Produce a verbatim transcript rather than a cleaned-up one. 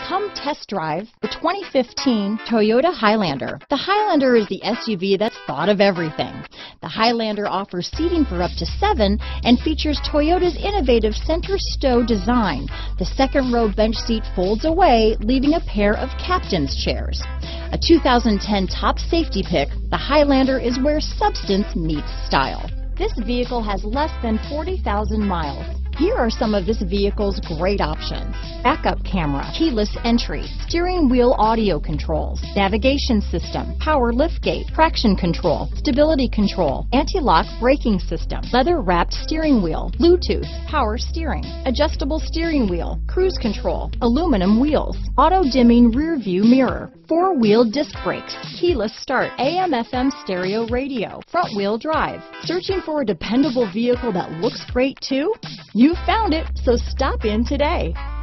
Come test drive the twenty fifteen Toyota Highlander. The Highlander is the S U V that's thought of everything. The Highlander offers seating for up to seven and features Toyota's innovative center stow design. The second row bench seat folds away, leaving a pair of captain's chairs. A two thousand ten top safety pick, the Highlander is where substance meets style. This vehicle has less than forty thousand miles. Here are some of this vehicle's great options: backup camera, keyless entry, steering wheel audio controls, navigation system, power liftgate, traction control, stability control, anti-lock braking system, leather-wrapped steering wheel, Bluetooth, power steering, adjustable steering wheel, cruise control, aluminum wheels, auto-dimming rear view mirror, four-wheel disc brakes, keyless start, A M F M stereo radio, front-wheel drive. Searching for a dependable vehicle that looks great too? You found it, so stop in today.